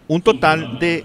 Un total de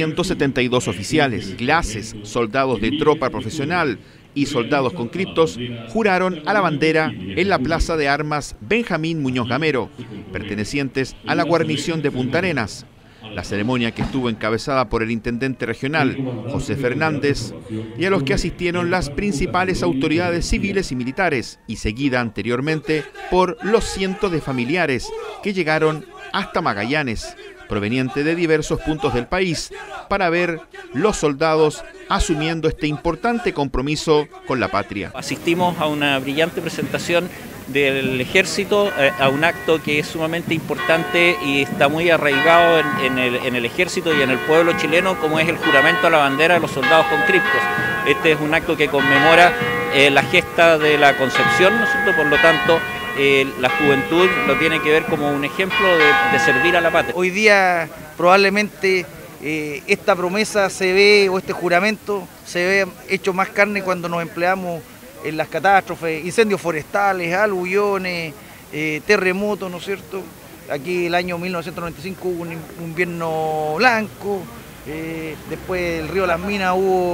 672 oficiales, clases, soldados de tropa profesional y soldados conscriptos juraron a la bandera en la Plaza de Armas Benjamín Muñoz Gamero, pertenecientes a la guarnición de Punta Arenas. La ceremonia, que estuvo encabezada por el intendente regional, José Fernández, y a los que asistieron las principales autoridades civiles y militares, y seguida anteriormente por los cientos de familiares que llegaron hasta Magallanes, proveniente de diversos puntos del país, para ver los soldados asumiendo este importante compromiso con la patria. Asistimos a una brillante presentación del ejército, a un acto que es sumamente importante y está muy arraigado en el ejército y en el pueblo chileno, como es el juramento a la bandera de los soldados conscriptos. Este es un acto que conmemora la gesta de la Concepción, ¿no es cierto? Por lo tanto, la juventud lo tiene que ver como un ejemplo de servir a la patria. Hoy día probablemente esta promesa se ve, o este juramento se ve hecho más carne cuando nos empleamos en las catástrofes, incendios forestales, aluviones, terremotos, ¿no es cierto? Aquí el año 1995 hubo un invierno blanco, después el río Las Minas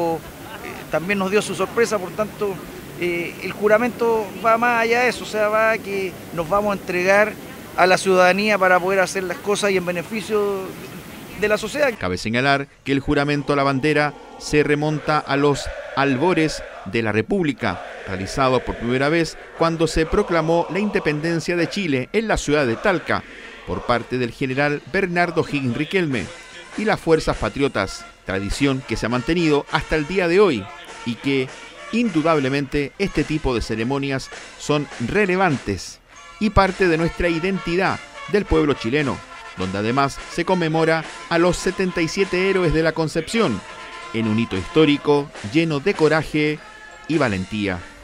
también nos dio su sorpresa, por tanto el juramento va más allá de eso, o sea, va a que nos vamos a entregar a la ciudadanía para poder hacer las cosas y en beneficio de la sociedad. Cabe señalar que el juramento a la bandera se remonta a los albores de la República, realizado por primera vez cuando se proclamó la independencia de Chile en la ciudad de Talca por parte del general Bernardo Higgins Riquelme y las fuerzas patriotas, tradición que se ha mantenido hasta el día de hoy y que indudablemente este tipo de ceremonias son relevantes y parte de nuestra identidad del pueblo chileno, donde además se conmemora a los 77 héroes de la Concepción, en un hito histórico lleno de coraje y valentía.